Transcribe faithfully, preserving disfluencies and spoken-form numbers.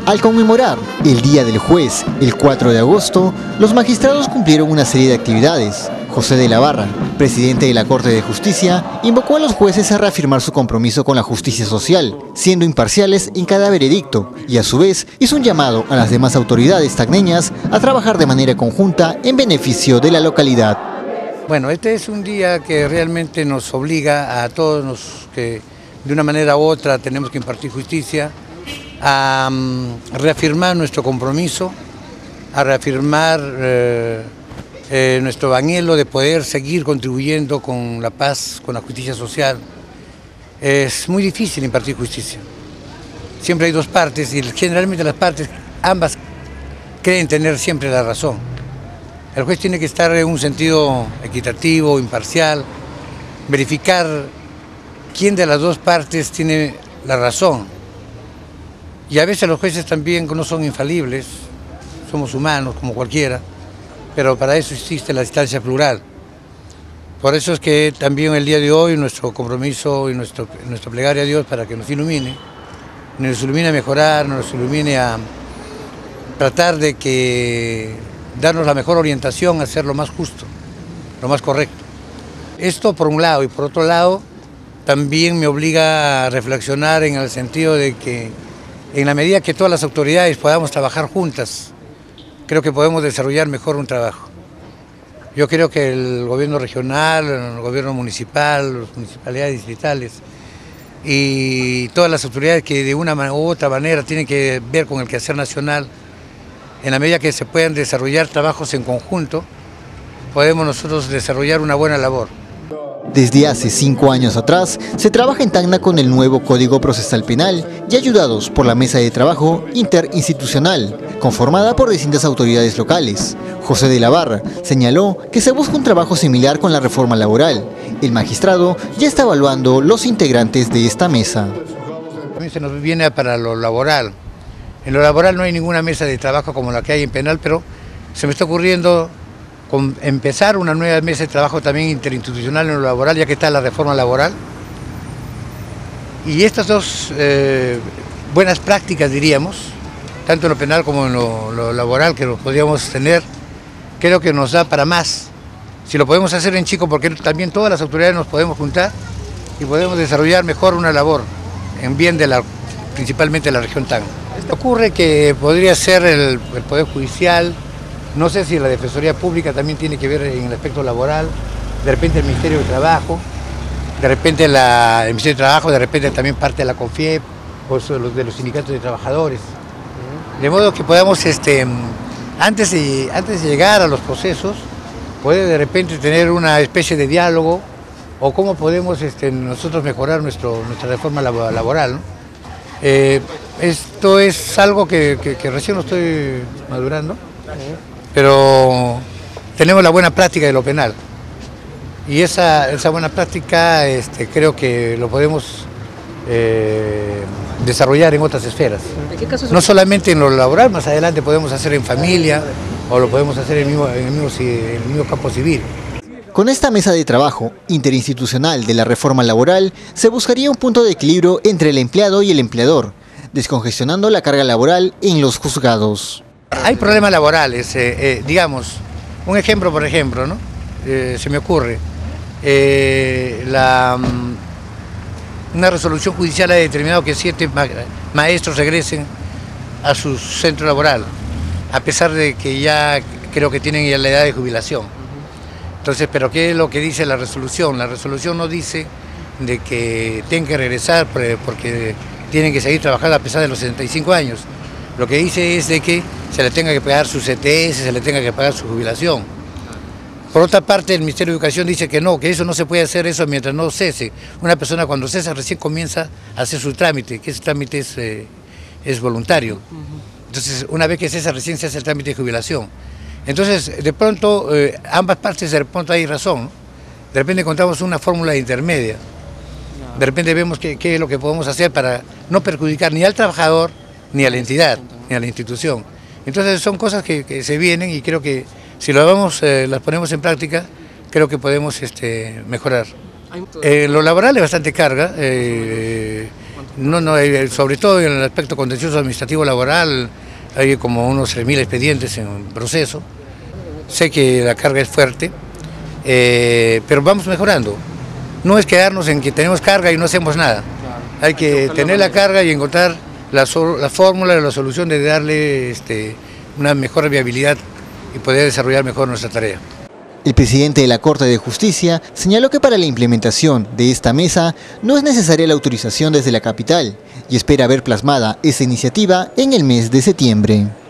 Al conmemorar el Día del Juez, el cuatro de agosto, los magistrados cumplieron una serie de actividades. José de la Barra, presidente de la Corte de Justicia, invocó a los jueces a reafirmar su compromiso con la justicia social, siendo imparciales en cada veredicto, y a su vez hizo un llamado a las demás autoridades tacneñas a trabajar de manera conjunta en beneficio de la localidad. Bueno, este es un día que realmente nos obliga a todos los que de una manera u otra tenemos que impartir justicia, a um, reafirmar nuestro compromiso, a reafirmar eh, eh, nuestro anhelo de poder seguir contribuyendo con la paz, con la justicia social. Es muy difícil impartir justicia. Siempre hay dos partes y generalmente las partes, ambas creen tener siempre la razón. El juez tiene que estar en un sentido equitativo, imparcial, verificar quién de las dos partes tiene la razón. Y a veces los jueces también no son infalibles, somos humanos como cualquiera, pero para eso existe la instancia plural. Por eso es que también el día de hoy nuestro compromiso y nuestro, nuestra plegaria a Dios para que nos ilumine, nos ilumine a mejorar, nos ilumine a tratar de que darnos la mejor orientación a hacer lo más justo, lo más correcto. Esto por un lado, y por otro lado también me obliga a reflexionar en el sentido de que en la medida que todas las autoridades podamos trabajar juntas, creo que podemos desarrollar mejor un trabajo. Yo creo que el gobierno regional, el gobierno municipal, las municipalidades distritales y todas las autoridades que de una u otra manera tienen que ver con el quehacer nacional, en la medida que se puedan desarrollar trabajos en conjunto, podemos nosotros desarrollar una buena labor. Desde hace cinco años atrás, se trabaja en Tacna con el nuevo Código Procesal Penal y ayudados por la Mesa de Trabajo Interinstitucional, conformada por distintas autoridades locales. José de la Barra señaló que se busca un trabajo similar con la reforma laboral. El magistrado ya está evaluando los integrantes de esta mesa. También se nos viene para lo laboral. En lo laboral no hay ninguna mesa de trabajo como la que hay en penal, pero se me está ocurriendo con empezar una nueva mesa de trabajo también interinstitucional en lo laboral, ya que está la reforma laboral. Y estas dos eh, buenas prácticas, diríamos, tanto en lo penal como en lo, lo laboral, que lo podríamos tener, creo que nos da para más. Si lo podemos hacer en chico, porque también todas las autoridades nos podemos juntar y podemos desarrollar mejor una labor en bien de la, principalmente de la región Tacna. Ocurre que podría ser el, el Poder Judicial, no sé si la Defensoría Pública también tiene que ver en el aspecto laboral, de repente el Ministerio de Trabajo, de repente la, el Ministerio de Trabajo, de repente también parte de la CONFIEP, o los de los sindicatos de trabajadores. De modo que podamos, este, antes, de, antes de llegar a los procesos, poder de repente tener una especie de diálogo, o cómo podemos este, nosotros mejorar nuestro, nuestra reforma laboral, ¿no? Eh, esto es algo que, que, que recién lo estoy madurando, pero tenemos la buena práctica de lo penal y esa, esa buena práctica este, creo que lo podemos eh, desarrollar en otras esferas. ¿En qué caso no solamente en lo laboral, más adelante podemos hacer en familia o lo podemos hacer en el mismo, en el mismo, en el mismo campo civil. Con esta mesa de trabajo interinstitucional de la reforma laboral se buscaría un punto de equilibrio entre el empleado y el empleador, descongestionando la carga laboral en los juzgados. Hay problemas laborales, eh, eh, digamos, un ejemplo por ejemplo, ¿no? Eh, se me ocurre, eh, la, una resolución judicial ha determinado que siete ma maestros regresen a su centro laboral, a pesar de que ya creo que tienen ya la edad de jubilación. Entonces, ¿pero qué es lo que dice la resolución? La resolución no dice de que tienen que regresar porque tienen que seguir trabajando a pesar de los setenta y cinco años. Lo que dice es de que se le tenga que pagar su C T S, se le tenga que pagar su jubilación. Por otra parte, el Ministerio de Educación dice que no, que eso no se puede hacer eso mientras no cese. Una persona cuando cesa recién comienza a hacer su trámite, que ese trámite es, eh, es voluntario. Entonces, una vez que cesa recién se hace el trámite de jubilación. Entonces, de pronto, eh, ambas partes de pronto hay razón, ¿no? De repente encontramos una fórmula intermedia. De repente vemos qué es lo que podemos hacer para no perjudicar ni al trabajador, ni a la entidad, ni a la institución. Entonces son cosas que, que se vienen y creo que si lo vamos, eh, las ponemos en práctica, creo que podemos este, mejorar. Eh, lo laboral es bastante carga, eh, No, no, sobre todo en el aspecto contencioso administrativo laboral, hay como unos tres mil expedientes en proceso. Sé que la carga es fuerte, eh, pero vamos mejorando. No es quedarnos en que tenemos carga y no hacemos nada. Hay que tener la carga y encontrar la, la fórmula, la solución de darle este, una mejor viabilidad y poder desarrollar mejor nuestra tarea. El presidente de la Corte de Justicia señaló que para la implementación de esta mesa no es necesaria la autorización desde la capital y espera ver plasmada esa iniciativa en el mes de septiembre.